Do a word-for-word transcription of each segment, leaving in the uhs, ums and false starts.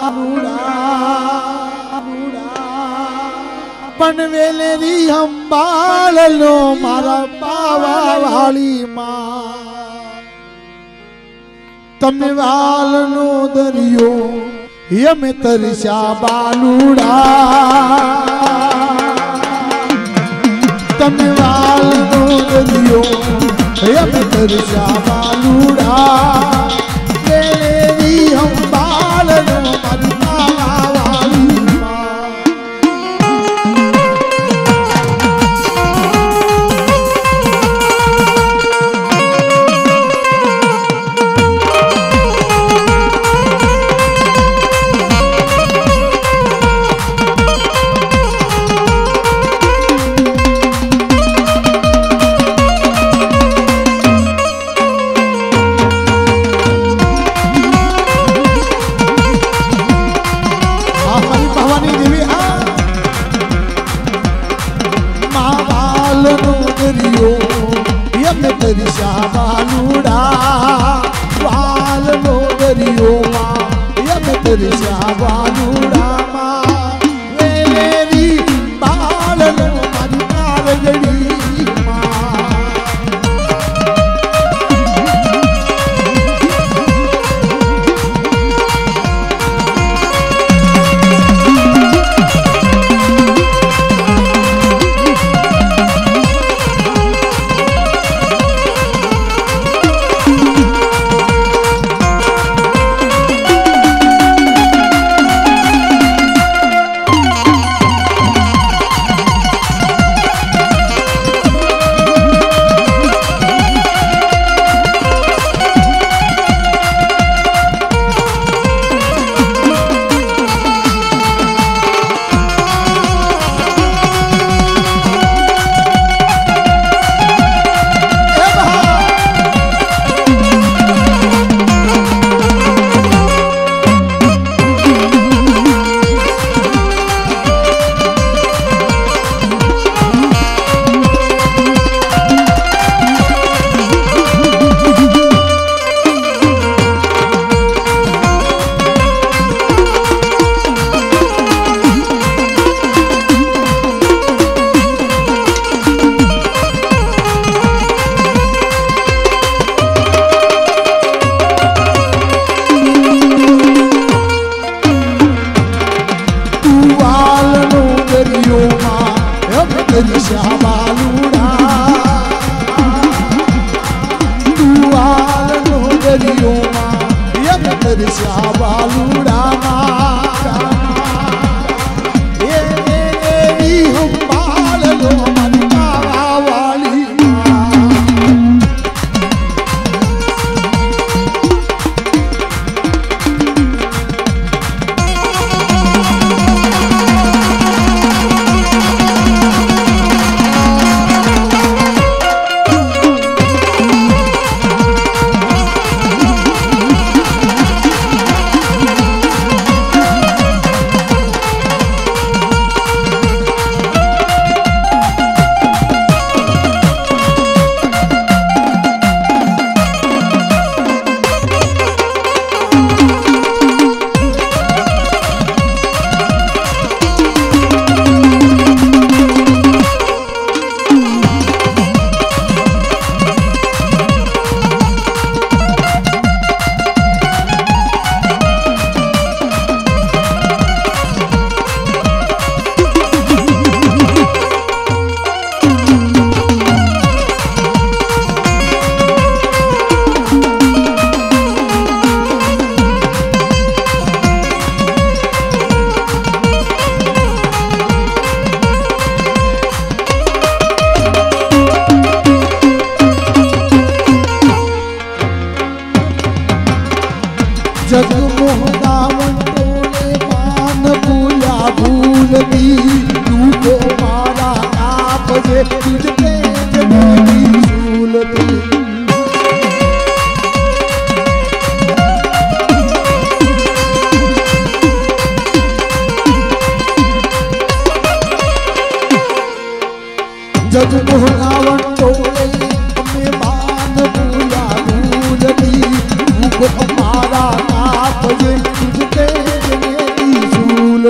पण वेलेरी अंबाल लो मारा पावा वाली मां तमे वाल नो दरियो यमे तरसा बालूड़ा तमे वाल नो दरियो यमे तरसा बालूड़ा वेलेरी अंबाल लो मारा पावा वाली तरसा बालूड़ा वाल नो दरियो मां यम तरसा बालूड़ा मां वेलेरी बाल नो मारी पालगड़ी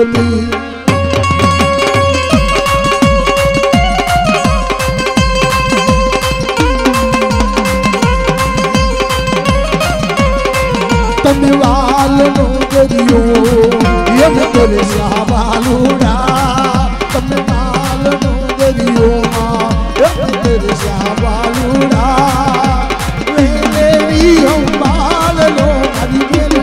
ज्योति तनवाल नो दरियो यम तेरे श्यावालूड़ा तनवाल नो दरियो यम तेरे श्यावालूड़ा मेरे भी हम बाल लो हरी मेरी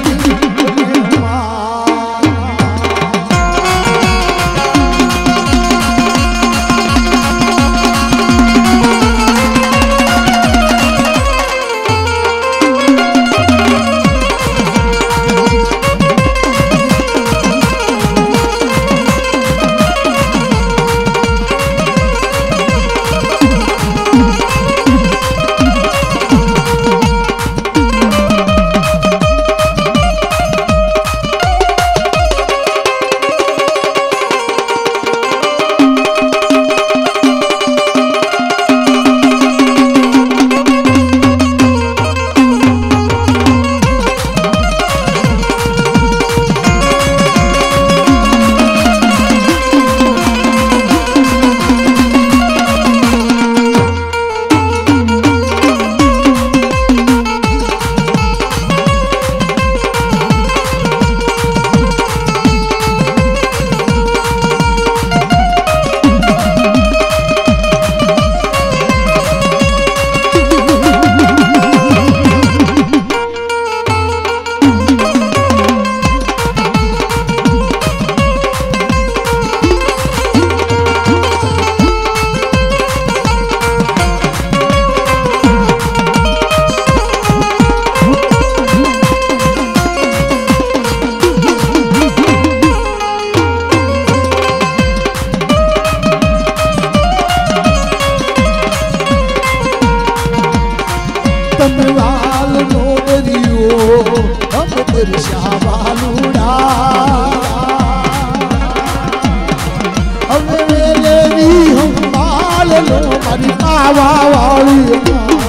तनवाल नो दरियो हम तेरे श्यावालूड़ा हम मेरे भी हम बाल लो हरी आवा वाली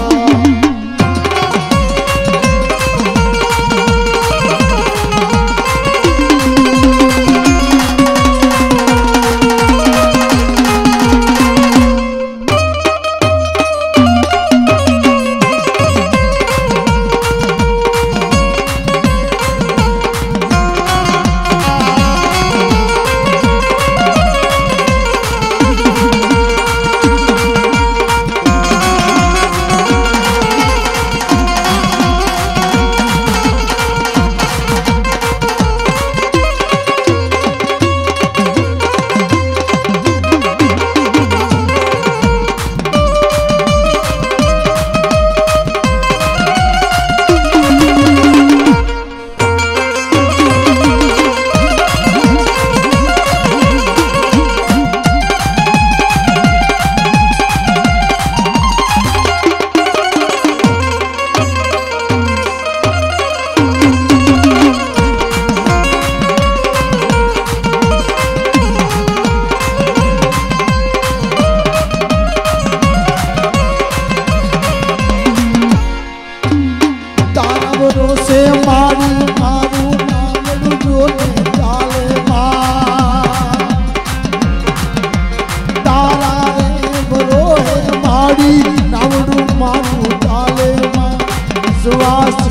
से मारू मारू नामड़ू जोने चाले मां तारा रे बरो है मारी नामड़ू मारू चाले मां सुवास